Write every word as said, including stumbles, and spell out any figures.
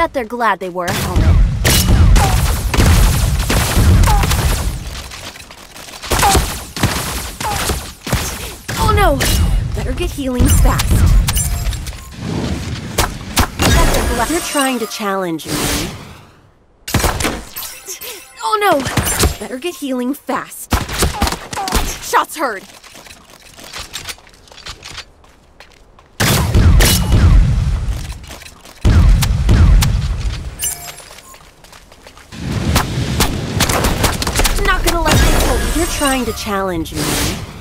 bet they're glad they wore a helmet. Oh no! Better get healing fast. Bet they're glad you're trying to challenge me. Oh no! Better get healing fast. Shots heard! Not gonna let you hold me. You're trying to challenge me.